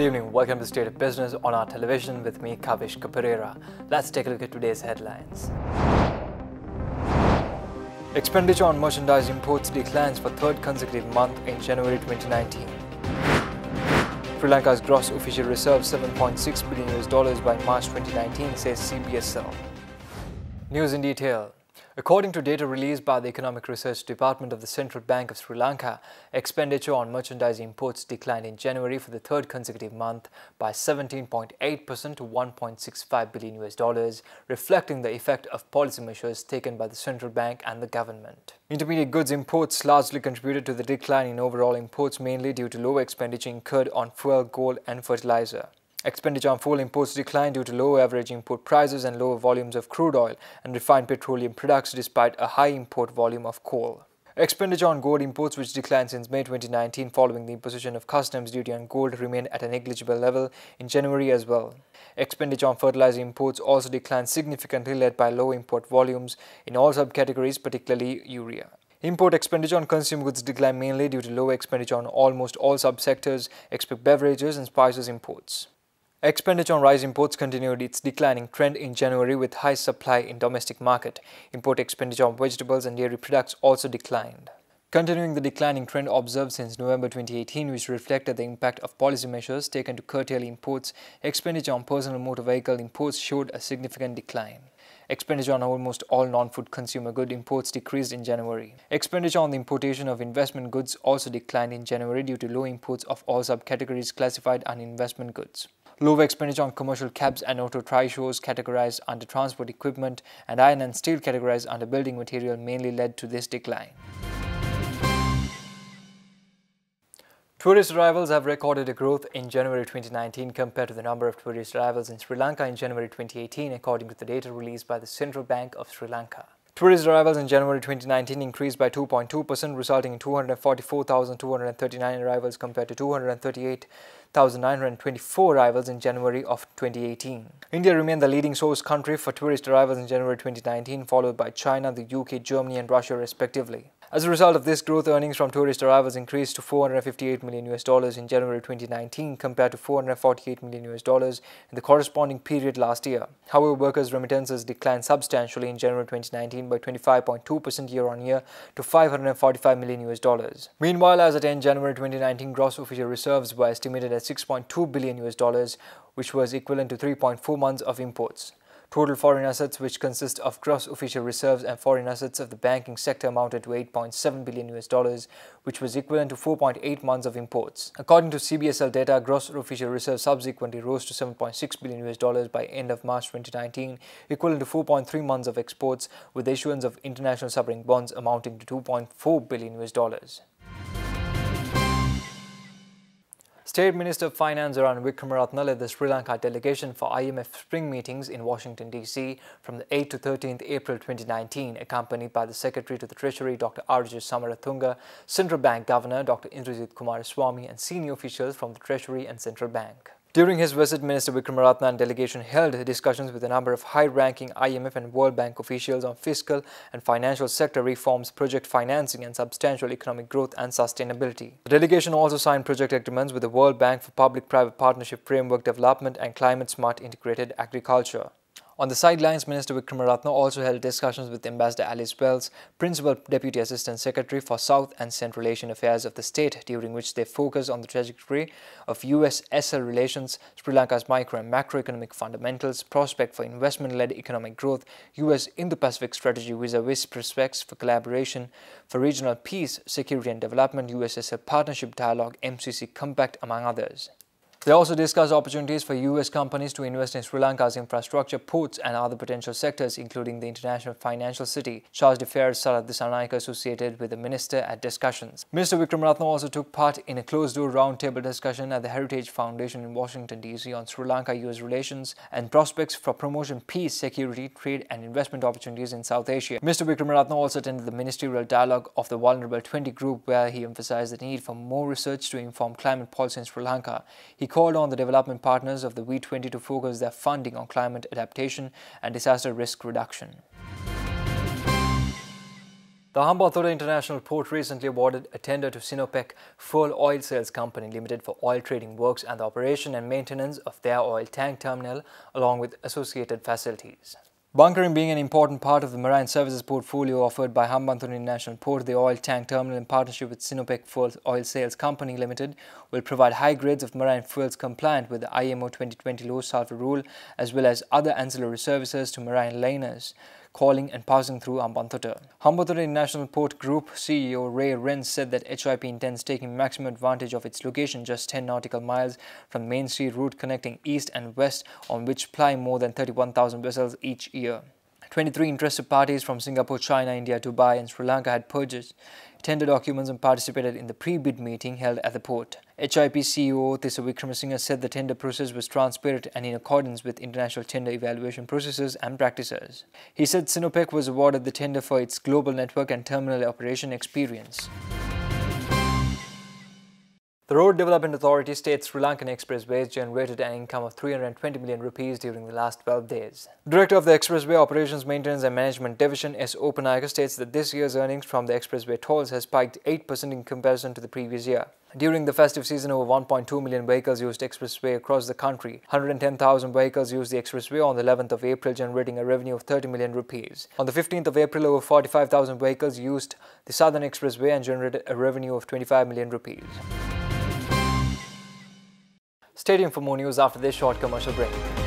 evening, welcome to State of Business on our television with me, Kavish Kaparera. Let's take a look at today's headlines. Expenditure on merchandise imports declines for third consecutive month in January 2019. Sri Lanka's gross official reserve $7.6 billion by March 2019, says CBSL. News in detail. According to data released by the Economic Research Department of the Central Bank of Sri Lanka, expenditure on merchandise imports declined in January for the third consecutive month by 17.8% to $1.65 billion, reflecting the effect of policy measures taken by the central bank and the government. Intermediate goods imports largely contributed to the decline in overall imports, mainly due to lower expenditure incurred on fuel, gold and fertilizer. Expenditure on fuel imports declined due to lower average import prices and lower volumes of crude oil and refined petroleum products despite a high import volume of coal. Expenditure on gold imports, which declined since May 2019 following the imposition of customs duty on gold, remained at a negligible level in January as well. Expenditure on fertilizer imports also declined significantly, led by low import volumes in all subcategories, particularly urea. Import expenditure on consumer goods declined mainly due to lower expenditure on almost all subsectors, except beverages and spices imports. Expenditure on rice imports continued its declining trend in January with high supply in domestic market. Import expenditure on vegetables and dairy products also declined. Continuing the declining trend observed since November 2018, which reflected the impact of policy measures taken to curtail imports, expenditure on personal motor vehicle imports showed a significant decline. Expenditure on almost all non-food consumer good imports decreased in January. Expenditure on the importation of investment goods also declined in January due to low imports of all subcategories classified under investment goods. Lower expenditure on commercial cabs and auto trishows categorized under transport equipment and iron and steel categorized under building material mainly led to this decline. Tourist arrivals have recorded a growth in January 2019 compared to the number of tourist arrivals in Sri Lanka in January 2018, according to the data released by the Central Bank of Sri Lanka. Tourist arrivals in January 2019 increased by 2.2%, resulting in 244,239 arrivals compared to 238,924 arrivals in January of 2018. India remained the leading source country for tourist arrivals in January 2019, followed by China, the UK, Germany and Russia respectively. As a result of this growth, earnings from tourist arrivals increased to $458 million in January 2019 compared to $448 million in the corresponding period last year. However, workers' remittances declined substantially in January 2019 by 25.2% year-on-year to $545 million. Meanwhile, as at end January 2019, gross official reserves were estimated at $6.2 billion, which was equivalent to 3.4 months of imports. Total foreign assets, which consist of gross official reserves and foreign assets of the banking sector, amounted to $8.7 billion, which was equivalent to 4.8 months of imports. According to CBSL data, gross official reserves subsequently rose to $7.6 billion by end of March 2019, equivalent to 4.3 months of exports, with the issuance of international sovereign bonds amounting to $2.4 billion. State Minister of Finance Ranil Wickremaratne led the Sri Lanka delegation for IMF spring meetings in Washington, D.C. from the 8th to 13th April 2019, accompanied by the Secretary to the Treasury, Dr. R.J. Samaratunga, Central Bank Governor, Dr. Indrajit Kumaraswamy, and senior officials from the Treasury and Central Bank. During his visit, Minister Wickremaratne and delegation held discussions with a number of high-ranking IMF and World Bank officials on fiscal and financial sector reforms, project financing and substantial economic growth and sustainability. The delegation also signed project agreements with the World Bank for public-private partnership framework development and climate-smart integrated agriculture. On the sidelines, Minister Wickremaratne also held discussions with Ambassador Alice Wells, Principal Deputy Assistant Secretary for South and Central Asian Affairs of the state, during which they focused on the trajectory of US-SL relations, Sri Lanka's micro and macroeconomic fundamentals, prospect for investment-led economic growth, US Indo-Pacific strategy vis-a-vis prospects for collaboration for regional peace, security and development, US-SL partnership dialogue, MCC Compact, among others. They also discussed opportunities for US companies to invest in Sri Lanka's infrastructure, ports and other potential sectors, including the international financial city. Charge d'Affaires Sarat Dissanayake associated with the minister at discussions. Minister Wickremaratne also took part in a closed-door roundtable discussion at the Heritage Foundation in Washington, D.C. on Sri Lanka-US relations and prospects for promotion, peace, security, trade and investment opportunities in South Asia. Mr. Wickremaratne also attended the ministerial dialogue of the Vulnerable 20 group, where he emphasized the need for more research to inform climate policy in Sri Lanka. He called on the development partners of the V20 to focus their funding on climate adaptation and disaster risk reduction. The Hambantota International Port recently awarded a tender to Sinopec Fuel Oil Sales Company Limited for oil trading works and the operation and maintenance of their oil tank terminal along with associated facilities. Bunkering being an important part of the marine services portfolio offered by Hambantota International Port, the oil tank terminal in partnership with Sinopec Fuel Oil Sales Company Limited will provide high grades of marine fuels compliant with the IMO 2020 low sulfur rule as well as other ancillary services to marine liners calling and passing through Hambantota. Hambantota International Port Group CEO Ray Renz said that HIP intends taking maximum advantage of its location just 10 nautical miles from the Main Street route connecting east and west, on which ply more than 31,000 vessels each year. 23 interested parties from Singapore, China, India, Dubai and Sri Lanka had purchased tender documents and participated in the pre-bid meeting held at the port. HIP CEO Tissa Wickramasinghe said the tender process was transparent and in accordance with international tender evaluation processes and practices. He said Sinopec was awarded the tender for its global network and terminal operation experience. The Road Development Authority states Sri Lankan Expressways generated an income of 320 million rupees during the last 12 days. Director of the Expressway Operations, Maintenance and Management Division S. Opanayaka states that this year's earnings from the expressway tolls has spiked 8% in comparison to the previous year. During the festive season, over 1.2 million vehicles used expressway across the country. 110,000 vehicles used the expressway on the 11th of April, generating a revenue of 30 million rupees. On the 15th of April, over 45,000 vehicles used the Southern Expressway and generated a revenue of 25 million rupees. Stay tuned for more news after this short commercial break.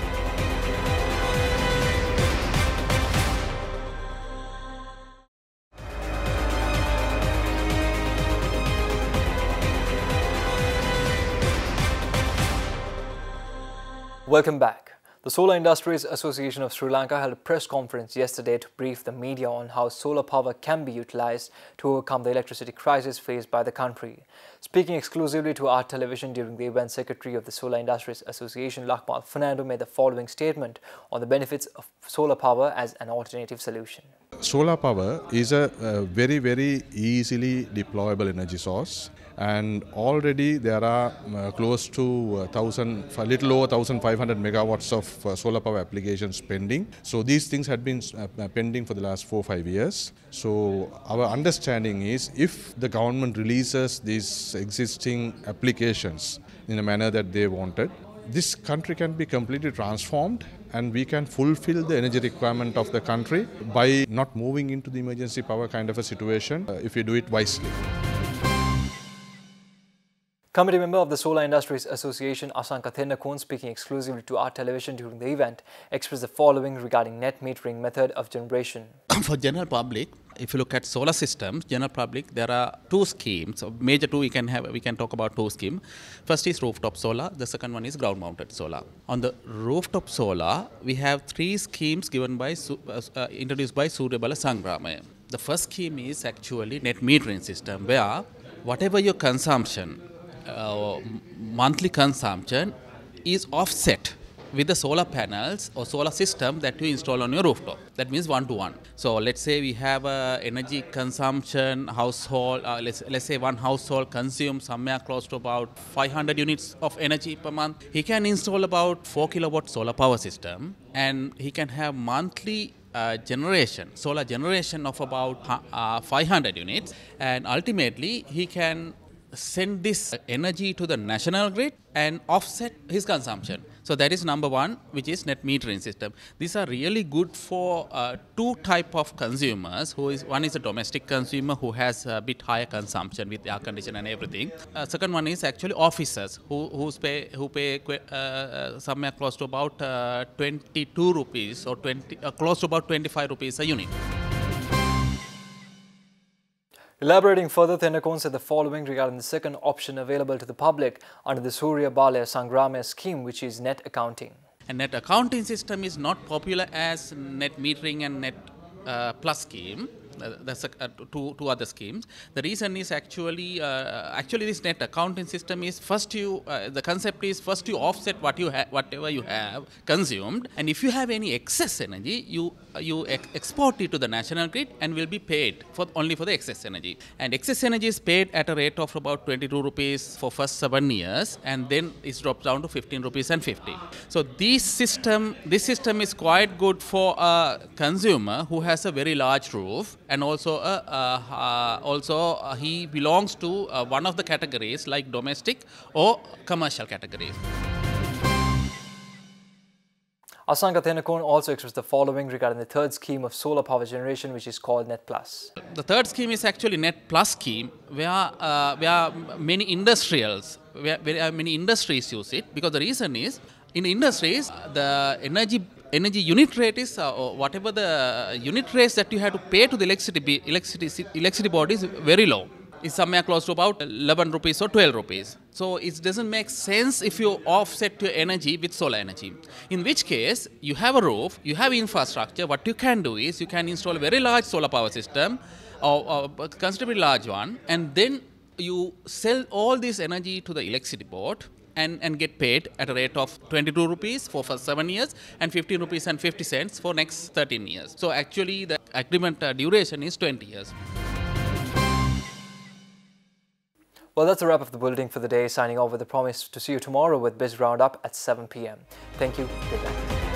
Welcome back. The Solar Industries Association of Sri Lanka held a press conference yesterday to brief the media on how solar power can be utilized to overcome the electricity crisis faced by the country. Speaking exclusively to Art Television during the event, Secretary of the Solar Industries Association, Lakmal Fernando, made the following statement on the benefits of solar power as an alternative solution. Solar power is a very, very easily deployable energy source. And already there are close to a little over 1,500 megawatts of solar power applications pending. So these things had been pending for the last 4-5 years. So our understanding is if the government releases these existing applications in a manner that they wanted, this country can be completely transformed and we can fulfill the energy requirement of the country by not moving into the emergency power kind of a situation if we do it wisely. Committee member of the Solar Industries Association, Asanka Thennakoon, speaking exclusively to Art Television during the event, expressed the following regarding net metering method of generation. For general public, if you look at solar systems, general public, there are two schemes. Major two we can talk about two schemes. First is rooftop solar. The second one is ground mounted solar. On the rooftop solar, we have three schemes given by introduced by Suryabala Sangramaya. The first scheme is actually net metering system, where whatever your consumption, monthly consumption is offset with the solar panels or solar system that you install on your rooftop. That means 1-to-1. So let's say we have a energy consumption household, let's say one household consumes somewhere close to about 500 units of energy per month. He can install about 4 kilowatt solar power system and he can have monthly solar generation of about 500 units, and ultimately he can send this energy to the national grid and offset his consumption. So that is number one, which is net metering system. These are really good for two type of consumers. One is a domestic consumer who has a bit higher consumption with air conditioner and everything. Second one is actually officers who pay somewhere close to about 22 rupees or close to about 25 rupees a unit. Elaborating further, Thennakoon said the following regarding the second option available to the public under the Suryabala Sangramaya scheme, which is net accounting. And net accounting system is not popular as net metering and net plus scheme. That's two other schemes. The reason is actually this net accounting system is the concept is first you offset whatever you have consumed, and if you have any excess energy, you export it to the national grid and will be paid only for the excess energy. And excess energy is paid at a rate of about 22 rupees for first 7 years, and then it drops down to 15 rupees and 50. So this system is quite good for a consumer who has a very large roof and also he belongs to one of the categories like domestic or commercial categories. Asanka Thenakon also expressed the following regarding the third scheme of solar power generation, which is called Net Plus. The third scheme is actually Net Plus scheme, where many industrials, where many industries use it, because the reason is in industries the energy unit rate is whatever the unit rates that you have to pay to the electricity board is very low. It's somewhere close to about 11 rupees or 12 rupees. So it doesn't make sense if you offset your energy with solar energy. In which case, you have a roof, you have infrastructure. What you can do is you can install a very large solar power system, or considerably large one, and then you sell all this energy to the electricity board and get paid at a rate of 22 rupees for 7 years and 15 rupees and 50 cents for next 13 years. So actually the agreement duration is 20 years. Well, that's a wrap of the bulletin for the day. Signing off with the promise to see you tomorrow with Biz Roundup at 7 p.m. Thank you. Good night.